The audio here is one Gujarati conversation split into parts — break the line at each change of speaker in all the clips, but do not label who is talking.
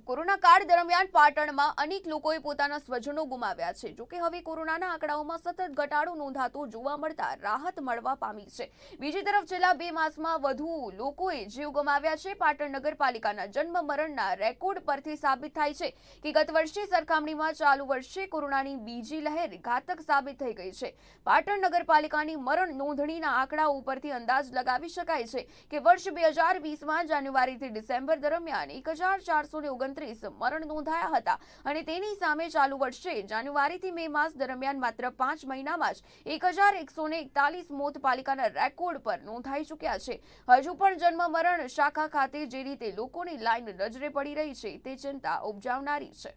કોરોના કાળ દરમિયાન પાટણમાં અનેક લોકોએ પોતાના સ્વજનો ગુમાવ્યા છે। જો કે હવે કોરોનાના આંકડાઓમાં સતત ઘટાડો નોંધાતો જોવા મળતા રાહત મળવા પામી છે। બીજી તરફ છેલ્લા 2 માસમાં વધુ લોકોએ જીવ ગુમાવ્યા છે। પાટણ નગરપાલિકાના જન્મ મરણના રેકોર્ડ પરથી સાબિત થાય છે કે ગત વર્ષની સરખામણીમાં ચાલુ વર્ષે કોરોનાની બીજી લહેર ઘાતક સાબિત થઈ ગઈ છે। પાટણ નગરપાલિકાની મરણ નોંધણીના આંકડાઓ ઉપરથી અંદાજ લગાવી શકાય છે કે વર્ષ 2020માં જાન્યુઆરીથી ડિસેમ્બર દરમિયાન 1429 મરણ નોંધાયા હતા અને તેની સામે ચાલુ વર્ષે જાન્યુઆરીથી મે માસ દરમિયાન માત્ર 5 મહિનામાં જ 1141 મોત પાલિકાના રેકોર્ડ પર નોંધાઈ ચૂક્યા છે। હજુ પણ જન્મ મરણ શાખા ખાતે જે રીતે લોકોની લાઈન નજરે પડી રહી છે તે ચિંતા ઉપજાવનારી છે।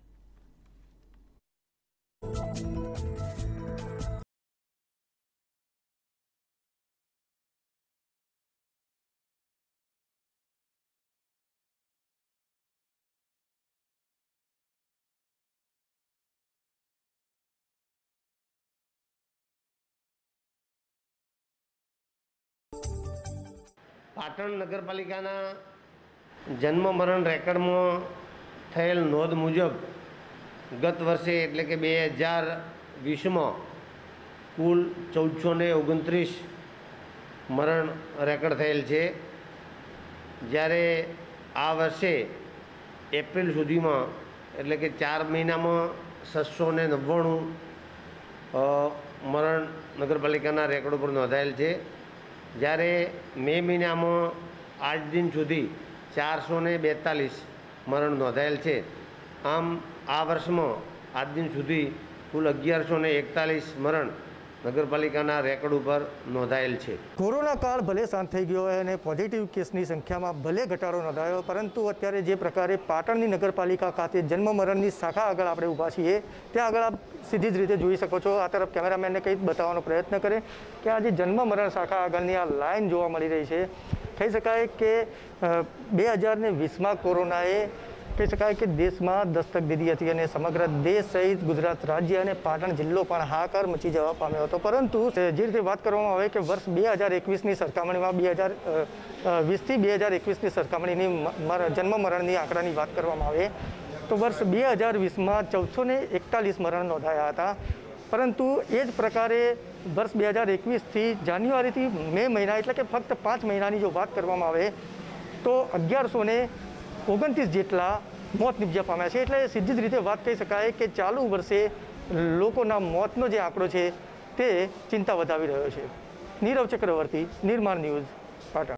પાટણ નગરપાલિકાના જન્મ મરણ રેકર્ડમાં થયેલ નોંધ મુજબ ગત વર્ષે એટલે કે 2020માં કુલ 1429 મરણ રેકર્ડ થયેલ છે, જ્યારે આ વર્ષે એપ્રિલ સુધીમાં એટલે કે 4 મહિનામાં 699 મરણ નગરપાલિકાના રેકોર્ડ ઉપર નોંધાયેલ છે, જ્યારે મે મહિનામાં આજ દિન સુધી 442 મરણ નોંધાયેલ છે। આમ આ વર્ષમાં આજ દિન સુધી કુલ 1141 મરણ નગરપાલિકાના રેકોર્ડ ઉપર નોંધાયેલ છે।
કોરોના કાળ ભલે શાંત થઈ ગયો હોય અને પોઝિટિવ કેસની સંખ્યામાં ભલે ઘટાડો નોંધાયો, પરંતુ અત્યારે જે પ્રકારે પાટણની નગરપાલિકા ખાતે જન્મ મરણની શાખા આગળ આપણે ઊભા છીએ ત્યાં આગળ આપ સીધી જ રીતે જોઈ શકો છો। આ તરફ કેમેરામેનને કંઈ બતાવવાનો પ્રયત્ન કરે કે આ જે જન્મ મરણ શાખા આગળની આ લાઈન જોવા મળી રહી છે, કહી શકાય કે 2020માં કોરોનાએ કહી શકાય કે દેશમાં દસ્તક દીધી હતી અને સમગ્ર દેશ સહિત ગુજરાત રાજ્ય અને પાટણ જિલ્લો પણ હાહાકાર મચી જવા પામ્યો હતો। પરંતુ જે રીતે વાત કરવામાં આવે કે વર્ષ 2021ની સરખામણીમાં 2020થી 2021ની સરખામણીની જન્મ મરણની આંકડાની વાત કરવામાં આવે તો વર્ષ 2020માં 1441 મરણ નોંધાયા હતા, પરંતુ એ જ પ્રકારે વર્ષ 2021થી જાન્યુઆરીથી મે મહિના એટલે કે ફક્ત 5 મહિનાની જો વાત કરવામાં આવે તો 1129 જેટલા મોત નિપજ્યા પામ્યા છે। એટલે સીધી જ રીતે વાત કહી શકાય કે ચાલુ વર્ષે લોકોના મોતનો જે આંકડો છે તે ચિંતા વધાવી રહ્યો છે। નીરવ ચક્રવર્તી, નિર્માણ ન્યૂઝ, પાટણ।